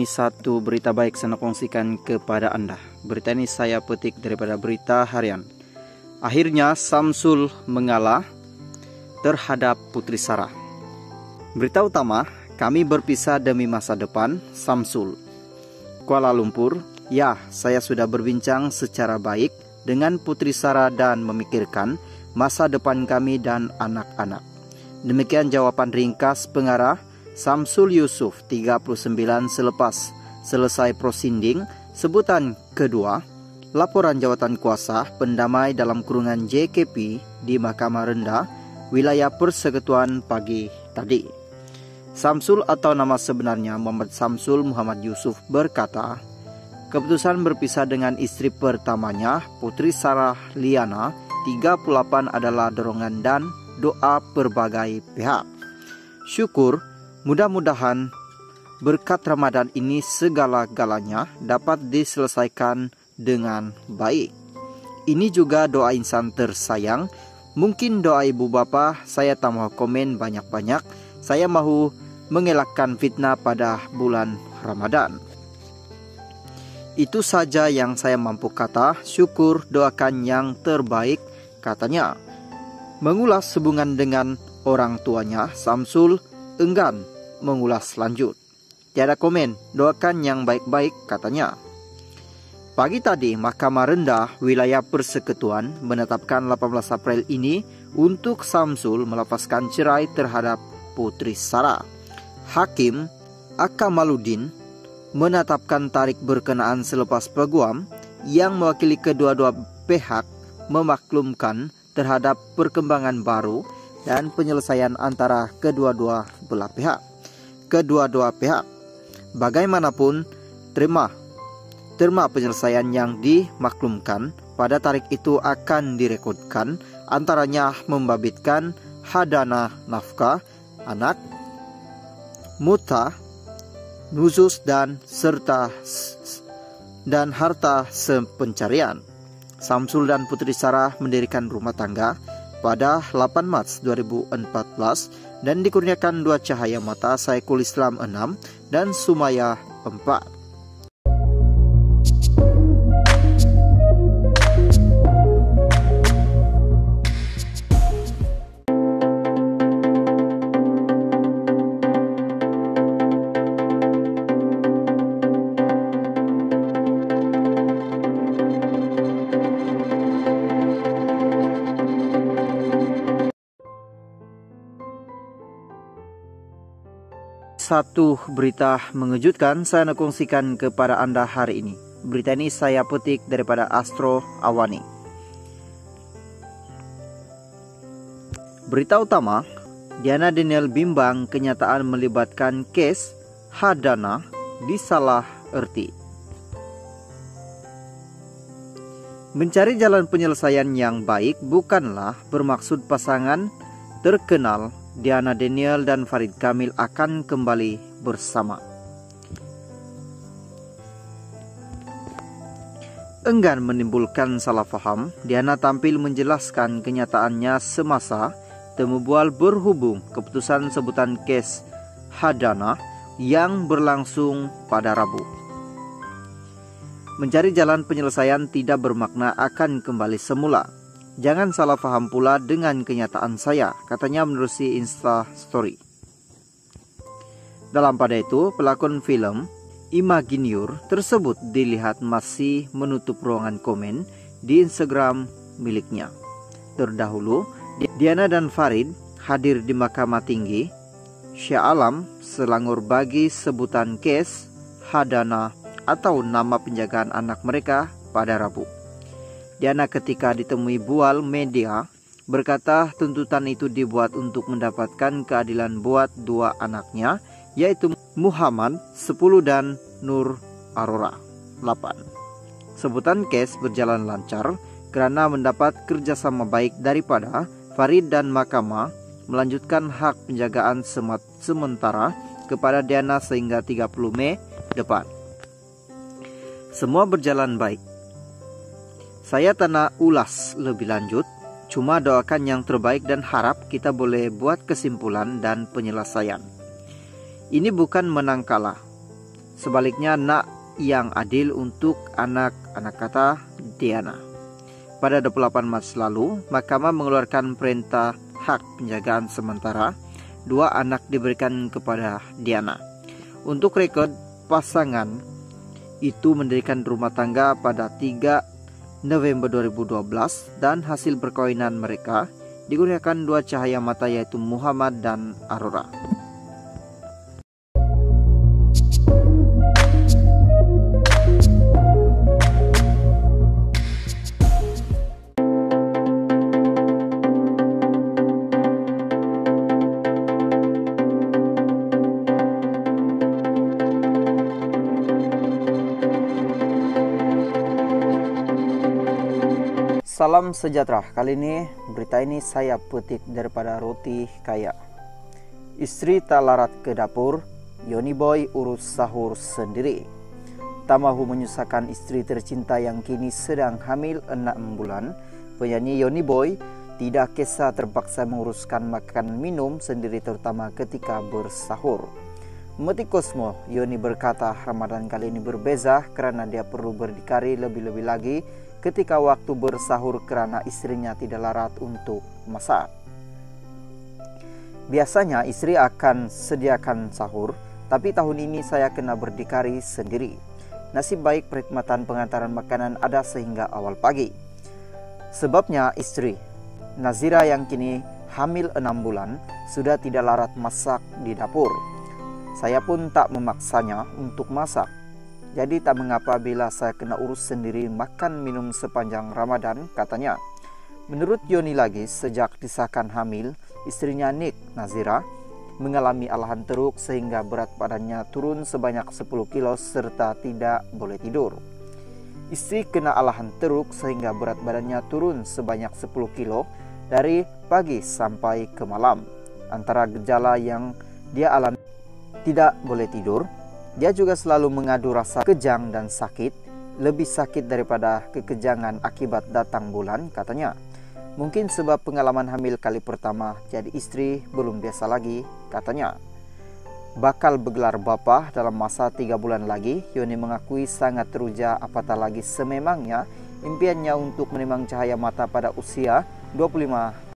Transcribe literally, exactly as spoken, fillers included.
Ini satu berita baik saya kongsikan kepada Anda. Berita ini saya petik daripada Berita Harian. Akhirnya Samsul mengalah terhadap Putri Sarah. Berita utama, kami berpisah demi masa depan Samsul. Kuala Lumpur, ya, saya sudah berbincang secara baik dengan Putri Sarah dan memikirkan masa depan kami dan anak-anak. Demikian jawaban ringkas pengarah Samsul Yusuf, tiga puluh sembilan, selepas selesai prosiding sebutan kedua laporan jawatan kuasa pendamai dalam kurungan J K P di Mahkamah Rendah wilayah Persekutuan pagi tadi. Samsul atau nama sebenarnya Muhammad Samsul Muhammad Yusuf berkata, keputusan berpisah dengan istri pertamanya Putri Sarah Liana tiga puluh delapan adalah dorongan dan doa berbagai pihak. Syukur, mudah-mudahan berkat Ramadan ini segala-galanya dapat diselesaikan dengan baik. Ini juga doa insan tersayang. Mungkin doa ibu bapa saya tak mau komen banyak-banyak. Saya mahu mengelakkan fitnah pada bulan Ramadan. Itu saja yang saya mampu kata. Syukur, doakan yang terbaik, katanya. Mengulas hubungan dengan orang tuanya, Samsul enggan mengulas lanjut. Tiada komen, doakan yang baik-baik, katanya. Pagi tadi, Mahkamah Rendah Wilayah Persekutuan menetapkan delapan belas April ini untuk Samsul melepaskan cerai terhadap Putri Sarah. Hakim Akamaluddin menetapkan tarik berkenaan selepas peguam yang mewakili kedua-dua pihak memaklumkan terhadap perkembangan baru dan penyelesaian antara kedua-dua belah pihak. Kedua-dua pihak bagaimanapun terima terima penyelesaian yang dimaklumkan pada tarik itu akan direkodkan, antaranya membabitkan hadana nafkah anak, muta, nuzus dan serta dan harta sepencarian. Samsul dan Putri Sarah mendirikan rumah tangga pada delapan Maret dua ribu empat belas dan dikurniakan dua cahaya mata, Saiful Islam enam dan Sumaya empat. Satu berita mengejutkan saya nak kongsikan kepada Anda hari ini. Berita ini saya petik daripada Astro Awani. Berita utama, Diana Daniel bimbang kenyataan melibatkan kes hadana disalah erti. Mencari jalan penyelesaian yang baik bukanlah bermaksud pasangan terkenal Diana Daniel dan Farid Kamil akan kembali bersama. Enggan menimbulkan salah faham, Diana tampil menjelaskan kenyataannya semasa temu bual berhubung keputusan sebutan kes hadana yang berlangsung pada Rabu. Mencari jalan penyelesaian tidak bermakna akan kembali semula. Jangan salah faham pula dengan kenyataan saya, katanya menerusi Insta Story. Dalam pada itu, pelakon film Imaginiur tersebut dilihat masih menutup ruangan komen di Instagram miliknya. Terdahulu, Diana dan Farid hadir di Mahkamah Tinggi Shah Alam Selangor bagi sebutan kes hadana atau nama penjagaan anak mereka pada Rabu. Diana ketika ditemui bual media berkata tuntutan itu dibuat untuk mendapatkan keadilan buat dua anaknya, yaitu Muhammad sepuluh dan Nur Aurora delapan. Sebutan kes berjalan lancar karena mendapat kerjasama baik daripada Farid dan Mahkamah melanjutkan hak penjagaan semat sementara kepada Diana sehingga tiga puluh Mei depan. Semua berjalan baik. Saya tak nak ulas lebih lanjut, cuma doakan yang terbaik dan harap kita boleh buat kesimpulan dan penyelesaian. Ini bukan menang kalah. Sebaliknya, nak yang adil untuk anak-anak, kata Diana. Pada dua puluh delapan Maret lalu, Mahkamah mengeluarkan perintah hak penjagaan sementara. Dua anak diberikan kepada Diana. Untuk rekod, pasangan itu mendirikan rumah tangga pada tiga November dua ribu dua belas dan hasil perkawinan mereka digunakan dua cahaya mata, yaitu Muhammad dan Aurora. Salam sejahtera. Kali ini berita ini saya petik daripada Roti Kaya. Istri tak larat ke dapur, Yoni Boy urus sahur sendiri. Tak mahu menyusahkan istri tercinta yang kini sedang hamil enam bulan, penyanyi Yoni Boy tidak kisah terpaksa menguruskan makan minum sendiri, terutama ketika bersahur. Metik Kosmo, Yoni berkata Ramadan kali ini berbeza karena dia perlu berdikari lebih-lebih lagi ketika waktu bersahur karena istrinya tidak larat untuk masak. Biasanya istri akan sediakan sahur, tapi tahun ini saya kena berdikari sendiri. Nasib baik perkhidmatan pengantaran makanan ada sehingga awal pagi. Sebabnya istri, Nazira yang kini hamil enam bulan, sudah tidak larat masak di dapur. Saya pun tak memaksanya untuk masak. Jadi tak mengapa bila saya kena urus sendiri makan minum sepanjang Ramadan, katanya. Menurut Yoni lagi, sejak disahkan hamil, istrinya Nick Nazira mengalami alahan teruk sehingga berat badannya turun sebanyak sepuluh kilo serta tidak boleh tidur. Istri kena alahan teruk sehingga berat badannya turun sebanyak sepuluh kilo dari pagi sampai ke malam. Antara gejala yang dia alami tidak boleh tidur, dia juga selalu mengadu rasa kejang dan sakit, lebih sakit daripada kekejangan akibat datang bulan, katanya. Mungkin sebab pengalaman hamil kali pertama, jadi istri belum biasa lagi, katanya. Bakal bergelar bapa dalam masa tiga bulan lagi, Yoni mengakui sangat teruja, apatah lagi sememangnya impiannya untuk menimang cahaya mata pada usia dua puluh lima